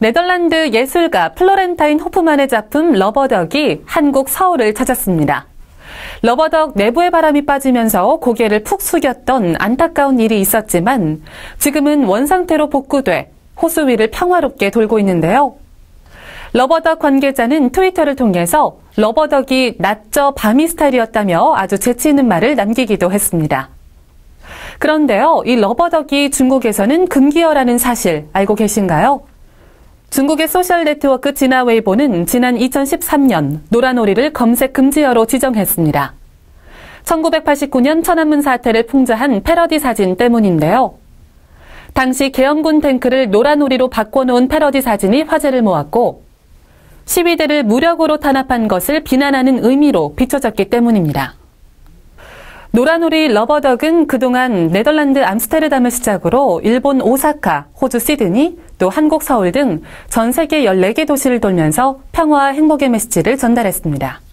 네덜란드 예술가 플로렌타인 호프만의 작품 러버덕이 한국 서울을 찾았습니다. 러버덕 내부의 바람이 빠지면서 고개를 푹 숙였던 안타까운 일이 있었지만 지금은 원상태로 복구돼 호수 위를 평화롭게 돌고 있는데요. 러버덕 관계자는 트위터를 통해서 러버덕이 낮저 밤이 스타일이었다며 아주 재치 있는 말을 남기기도 했습니다. 그런데요, 이 러버덕이 중국에서는 금기어라는 사실 알고 계신가요? 중국의 소셜 네트워크 진화 웨이보는 지난 2013년 노란오리를 검색 금지어로 지정했습니다. 1989년 천안문 사태를 풍자한 패러디 사진 때문인데요. 당시 계엄군 탱크를 노란오리로 바꿔놓은 패러디 사진이 화제를 모았고 시위대를 무력으로 탄압한 것을 비난하는 의미로 비춰졌기 때문입니다. 노란오리 러버덕은 그동안 네덜란드 암스테르담을 시작으로 일본 오사카, 호주 시드니, 또 한국 서울 등 전 세계 14개 도시를 돌면서 평화와 행복의 메시지를 전달했습니다.